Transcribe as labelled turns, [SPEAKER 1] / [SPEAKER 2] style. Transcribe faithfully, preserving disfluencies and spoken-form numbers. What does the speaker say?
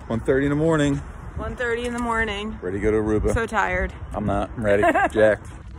[SPEAKER 1] one thirty in the morning.
[SPEAKER 2] one thirty in the morning.
[SPEAKER 1] Ready to go to Aruba.
[SPEAKER 2] So tired.
[SPEAKER 1] I'm not. I'm ready. Jacked.